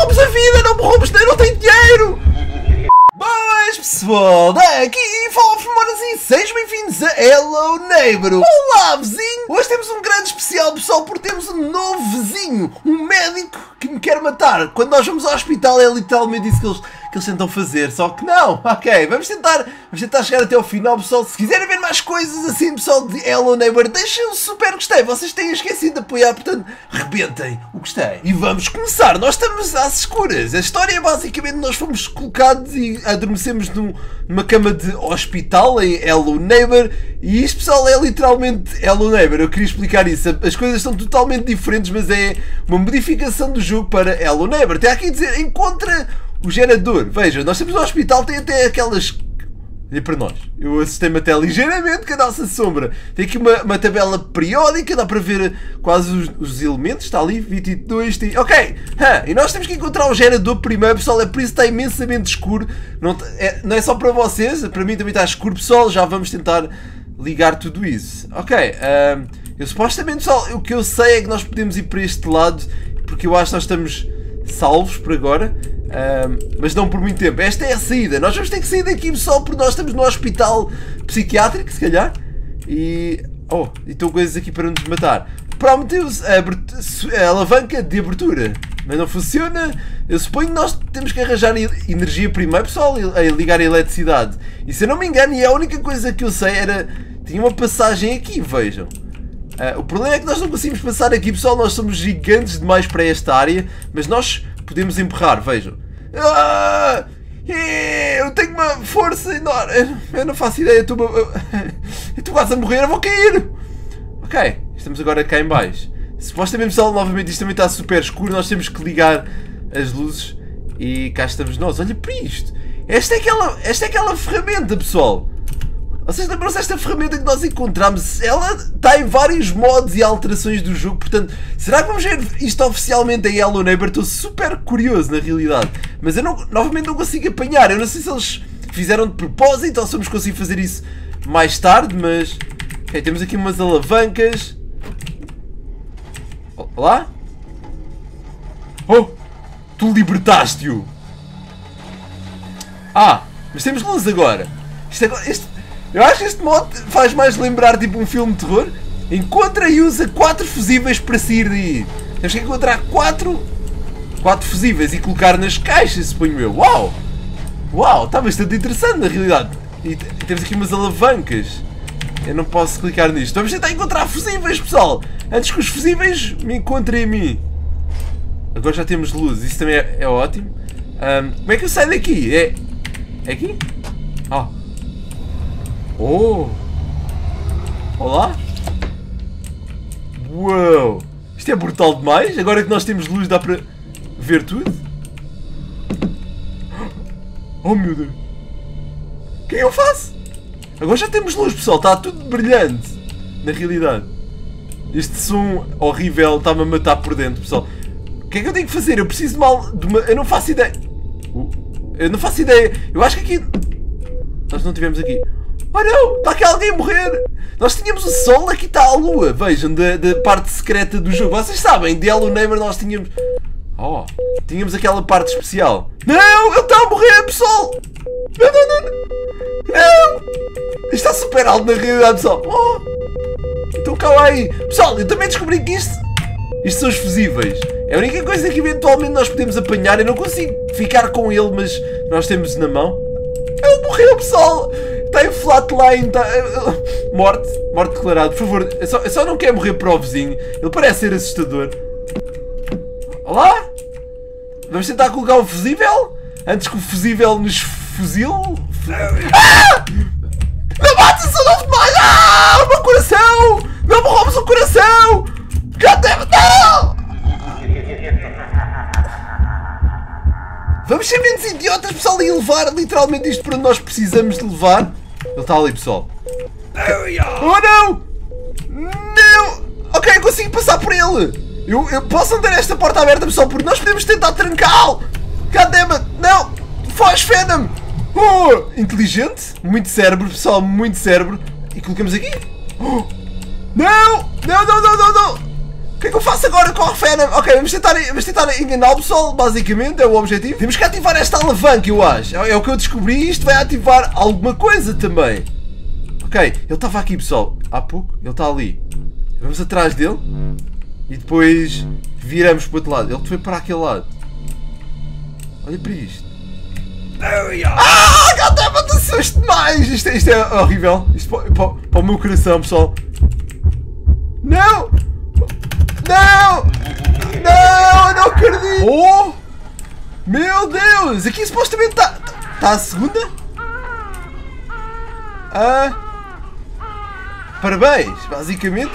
roubes a vida, não me roubes, eu não tenho dinheiro! Boas pessoal, daqui fala Femonas e sejam bem-vindos a Hello Neighbor. Olá vizinho! Hoje temos um grande especial pessoal porque temos um novo vizinho, um médico que me quer matar. Quando nós vamos ao hospital é literalmente isso que eles tentam fazer, só que não. Ok, vamos tentar chegar até ao final pessoal. Se quiserem ver mais coisas assim pessoal de Hello Neighbor, deixem um super gostei. Vocês têm esquecido de apoiar, portanto rebentem o gostei. E vamos começar, nós estamos às escuras. A história é basicamente nós fomos colocados e adormecemos numa cama de hospital em Hello Neighbor. E isto pessoal é literalmente Hello Neighbor, eu queria explicar isso. As coisas são totalmente diferentes, mas é uma modificação do jogo para Hello Neighbor. Tem aqui a dizer, encontra o gerador. Veja, nós temos no hospital, tem até aquelas... Olha para nós, eu assustei-me até ligeiramente com a nossa sombra. Tem aqui uma tabela periódica, dá para ver quase os elementos, está ali, 22, tem... Ok, e nós temos que encontrar o gerador primeiro, pessoal, é por isso que está imensamente escuro. Não é só para vocês, para mim também está escuro, pessoal, já vamos tentar ligar tudo isso. Ok, eu supostamente, pessoal, o que eu sei é que nós podemos ir para este lado, porque eu acho que nós estamos salvos por agora. Mas não por muito tempo. Esta é a saída. Nós vamos ter que sair daqui pessoal porque nós estamos no hospital psiquiátrico, se calhar. E estão coisas aqui para nos matar. Prometeu-se a alavanca de abertura, mas não funciona. Eu suponho que nós temos que arranjar energia primeiro, pessoal, a ligar a eletricidade. E se eu não me engano, e a única coisa que eu sei era... Tinha uma passagem aqui, vejam. O problema é que nós não conseguimos passar aqui, pessoal. Nós somos gigantes demais para esta área, mas nós podemos empurrar, vejam. Eu tenho uma força enorme. Eu não faço ideia, eu estou quase a morrer, eu vou cair. Ok, estamos agora cá em baixo. Supostamente, pessoal, novamente isto também está super escuro. Nós temos que ligar as luzes. E cá estamos nós, olha para isto. Esta é aquela ferramenta, pessoal. Vocês lembram-se desta ferramenta que nós encontramos? Ela está em vários modos e alterações do jogo, portanto, será que vamos ver isto oficialmente em Hello Neighbor? Estou super curioso na realidade, mas eu novamente não consigo apanhar. Eu não sei se eles fizeram de propósito ou se vamos conseguir fazer isso mais tarde, mas... Ok, temos aqui umas alavancas. Olá? Oh, tu libertaste-o! Mas temos luz agora. Eu acho que este mod faz mais lembrar tipo um filme de terror. Encontra e usa 4 fusíveis para sair daí. Temos que encontrar 4 fusíveis e colocar nas caixas, suponho eu. Uau! Uau, está bastante interessante na realidade. E temos aqui umas alavancas. Eu não posso clicar nisto. Vamos tentar encontrar fusíveis, pessoal. Antes que os fusíveis me encontrem a mim. Agora já temos luz, isso também é ótimo. Como é que eu saio daqui? É aqui? Olá? Uau! Isto é brutal demais. Agora que nós temos luz dá para ver tudo. Oh meu Deus! O que é que eu faço? Agora já temos luz, pessoal. Está tudo brilhante. Na realidade. Este som horrível está-me a matar por dentro, pessoal. O que é que eu tenho que fazer? Eu preciso de uma... Eu não faço ideia. Eu não faço ideia. Eu acho que aqui... Nós não tivemos aqui... Oh não! Está aqui alguém a morrer! Nós tínhamos o sol, aqui está a lua. Vejam, da parte secreta do jogo. Vocês sabem, de Hello Neighbor nós tínhamos... Tínhamos aquela parte especial. Não! Ele está a morrer, pessoal! Não! Isto está super alto na realidade, pessoal. Então calma aí. Pessoal, eu também descobri que isto são os fusíveis. É a única coisa que eventualmente nós podemos apanhar. Eu não consigo ficar com ele, mas nós temos na mão. Ele morreu, pessoal! Está em flatline, está... Morte declarada, por favor. Eu só não quero morrer para o vizinho. Ele parece ser assustador. Olá? Vamos tentar colocar o fusível? Antes que o fusível nos fuzile? Não mates o novo demais! O meu coração! Não me roubes o coração! Não! Vamos ser menos idiotas, pessoal, e levar literalmente isto para onde nós precisamos de levar. Ele está ali, pessoal. Oh não! Não! Ok, eu consigo passar por ele. Eu posso andar esta porta aberta, pessoal, porque nós podemos tentar trancá-lo. Goddammit! Não! Foge, Venom! Inteligente. Muito cérebro, pessoal, muito cérebro. E colocamos aqui. Não! que é que eu faço agora com a Fena? Ok, vamos tentar enganar o pessoal, basicamente, é o objetivo. Temos que ativar esta alavanca, eu acho. É o que eu descobri, isto vai ativar alguma coisa também. Ok, ele estava aqui, pessoal, há pouco, ele está ali. Vamos atrás dele e depois viramos para o outro lado. Ele foi para aquele lado. Olha para isto. Ah, goddammit, assusto demais! Isto é horrível. Isto para o meu coração, pessoal. Não! Não! Não! Eu não acredito! Oh! Meu Deus! Aqui supostamente está a segunda? Ah! Parabéns! Basicamente.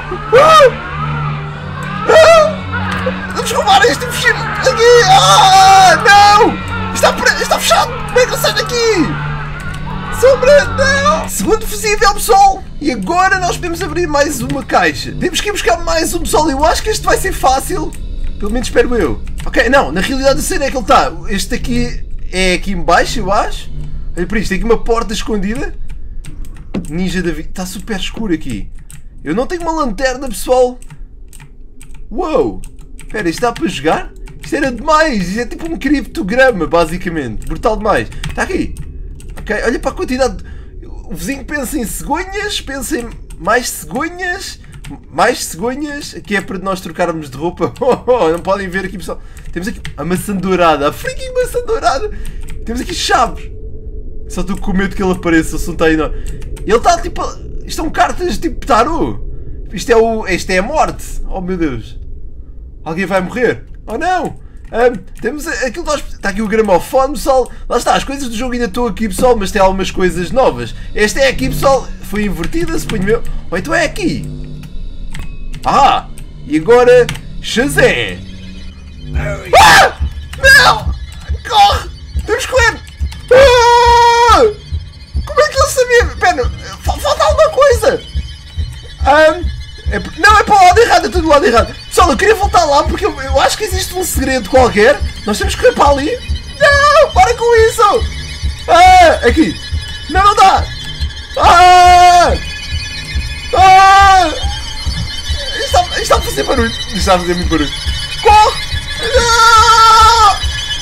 Vamos roubar este fugido! Aqui! Ah! Não! Está fechado! Como é que eu saio daqui? Sombra! Não! Segundo fusível, pessoal! E agora nós podemos abrir mais uma caixa. Temos que ir buscar mais um, pessoal. Eu acho que este vai ser fácil. Pelo menos espero eu. Ok, não. Na realidade a cena é que ele está. Este aqui é aqui em baixo, eu acho. Olha para isto. Tem aqui uma porta escondida. Ninja da vida. Está super escuro aqui. Eu não tenho uma lanterna, pessoal. Uou! Espera, isto dá para jogar? Isto era demais. Isto é tipo um criptograma, basicamente. Brutal demais. Está aqui. Ok, olha para a quantidade. O vizinho pensa em cegonhas, pensa em mais cegonhas, que é para nós trocarmos de roupa. Não podem ver aqui, pessoal. Temos aqui a maçã dourada, a freaking maçã dourada. Temos aqui chaves. Só estou com medo que ele apareça, se não está aí não. Ele está tipo. Isto são cartas tipo tarô. Isto é a morte. Oh meu Deus. Alguém vai morrer? Oh não! Temos aquilo que nós... Está aqui o gramofone, pessoal. Lá está, as coisas do jogo ainda estão aqui, pessoal, mas tem algumas coisas novas. Esta é aqui, pessoal. Foi invertida, suponho meu. Ou então é aqui. Ah! E agora... Shazam! Ah! Não! Corre! Temos que correr! Ah! Como é que ele sabia? Espera, falta alguma coisa! Não, é para o lado errado, é tudo do lado errado. Pessoal, eu queria voltar lá porque eu acho que existe um segredo qualquer. Nós temos que ir para ali. Não, para com isso! Ah, aqui. Não, não dá. Ah! Ah! Isto está a fazer barulho. Isto está a fazer muito barulho. Corre! Ah!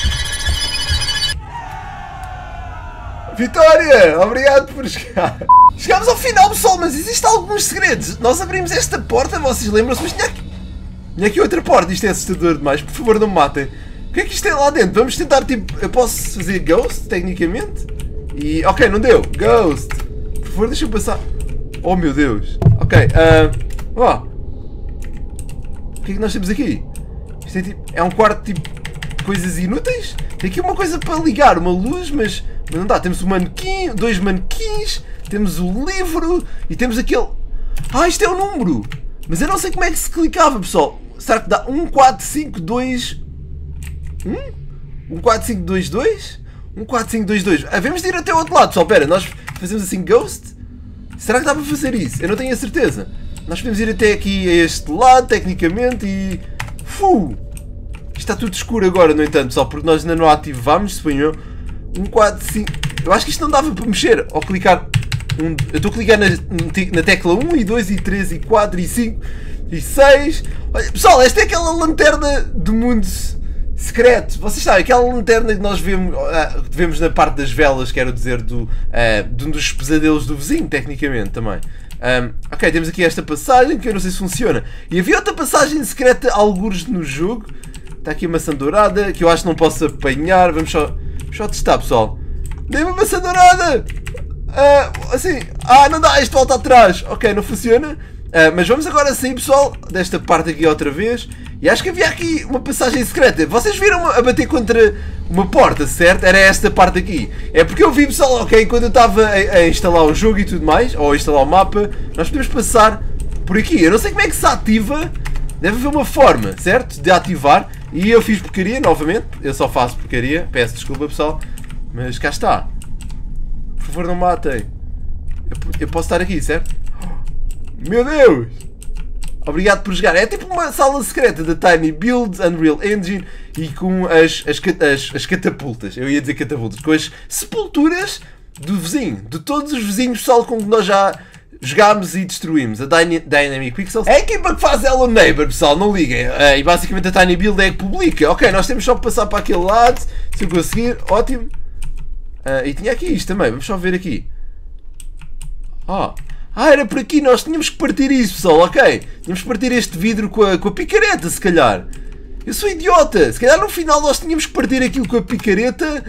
Vitória! Obrigado por chegar. Chegámos ao final, pessoal, mas existem alguns segredos. Nós abrimos esta porta, vocês lembram-se, mas tinha aqui outra porta. Isto é assustador demais, por favor não me matem. O que é que isto tem lá dentro? Vamos tentar, tipo, eu posso fazer Ghost, tecnicamente. E, ok, não deu. Ghost. Por favor, deixa-me passar. Oh, meu Deus. Ok, o que é que nós temos aqui? Isto é, tipo, é um quarto, tipo, de coisas inúteis. Tem aqui uma coisa para ligar, uma luz, mas não dá. Temos um manequim, 2 manequins. Temos o livro e temos aquele... Ah, isto é o número! Mas eu não sei como é que se clicava, pessoal. Será que dá 14522... 14522? 14522. Vamos de ir até o outro lado, pessoal. Espera, nós fazemos assim Ghost? Será que dá para fazer isso? Eu não tenho a certeza. Nós podemos ir até aqui a este lado, tecnicamente, e... Isto está tudo escuro agora, no entanto, pessoal, porque nós ainda não ativámos, suponho eu. 145... Eu acho que isto não dava para mexer, ou clicar... Eu estou a clicar na tecla 1 e 2 e 3 e 4 e 5 e 6. Olha, pessoal, esta é aquela lanterna do mundo secreto. Vocês sabem, aquela lanterna que nós vemos na parte das velas, quero dizer, de um dos pesadelos do vizinho, tecnicamente, também. Ok, temos aqui esta passagem, que eu não sei se funciona. E havia outra passagem secreta, algures no jogo. Está aqui a maçã dourada, que eu acho que não posso apanhar. Vamos só testar, pessoal. Dê-me a maçã dourada! Assim, não dá, isto volta atrás. Ok, não funciona. Mas vamos agora sair, pessoal, desta parte aqui outra vez. E acho que havia aqui uma passagem secreta. Vocês viram a bater contra uma porta, certo? Era esta parte aqui. É porque eu vi, pessoal, ok, quando eu estava a instalar o jogo e tudo mais, ou a instalar o mapa, nós podemos passar por aqui. Eu não sei como é que se ativa. Deve haver uma forma, certo? De ativar. E eu fiz porcaria, novamente. Eu só faço porcaria. Peço desculpa, pessoal. Mas cá está. Por favor, não matem. Eu posso estar aqui, certo? Meu Deus! Obrigado por jogar. É tipo uma sala secreta da Tiny Build, Unreal Engine e com as catapultas. Eu ia dizer catapultas. Com as sepulturas do vizinho. De todos os vizinhos, pessoal, com que nós já jogámos e destruímos a Dynamic Pixels. É a equipa que faz Hello Neighbor, pessoal, não liguem. E basicamente a Tiny Build é que publica. Ok, nós temos só que passar para aquele lado. Se eu conseguir, ótimo. E tinha aqui isto também, vamos só ver aqui. Era por aqui, nós tínhamos que partir isso, pessoal, ok. Tínhamos que partir este vidro com a picareta, se calhar. Eu sou idiota, se calhar no final nós tínhamos que partir aquilo com a picareta.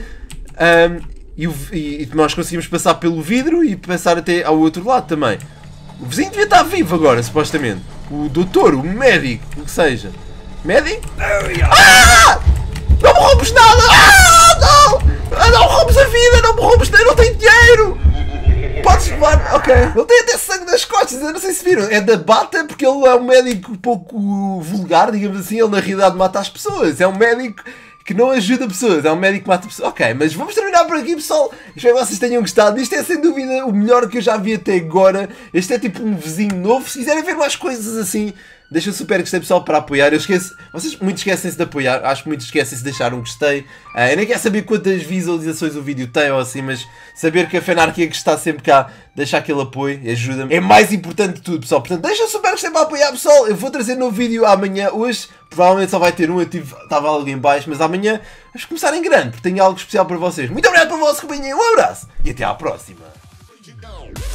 E nós conseguimos passar pelo vidro e passar até ao outro lado também. O vizinho devia estar vivo agora, supostamente. O doutor, o médico, o que seja. Médico? Não me roubes nada! Não! Não roubes a vida! Não me roubes, eu não tenho dinheiro! Podes levar, ok. Ele tem até sangue nas costas, eu não sei se viram. É da bata porque ele é um médico um pouco vulgar, digamos assim. Ele na realidade mata as pessoas. É um médico que não ajuda pessoas, é um médico que mata pessoas. Ok, mas vamos terminar por aqui, pessoal. Espero que vocês tenham gostado. Isto é sem dúvida o melhor que eu já vi até agora. Este é tipo um vizinho novo. Se quiserem ver mais coisas assim, deixa um super gostei, pessoal, para apoiar. Vocês muitos esquecem-se de apoiar. Acho que muitos esquecem-se de deixar um gostei. Eu nem quero saber quantas visualizações o vídeo tem ou assim, mas saber que a Fenarquia que está sempre cá deixa aquele apoio, ajuda-me. É mais importante de tudo, pessoal. Portanto, deixa um super gostei para apoiar, pessoal. Eu vou trazer um novo vídeo amanhã. Hoje provavelmente só vai ter um. Estava ali em baixo, mas amanhã vamos começar em grande, porque tenho algo especial para vocês. Muito obrigado pela vossa companhia. Um abraço e até à próxima.